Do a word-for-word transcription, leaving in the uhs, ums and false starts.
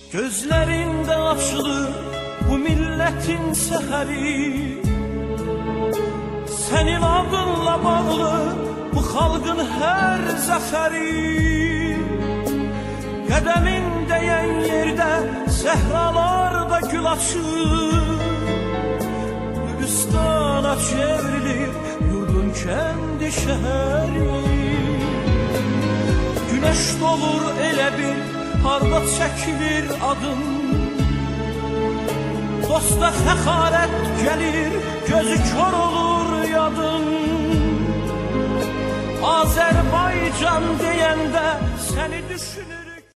Gözlerinde açılır bu milletin seheri, senin adınla bağlı bu halkın her zaferi. Qədemin değen yerde sehralarda gül açır, Gülistana çevrilir yurdun kendi şehri. Güneş dolur elə bir harda çekilir adın, dosta fəxarət gelir gözü kör olur yadın. Azerbaycan deyəndə seni düşünür.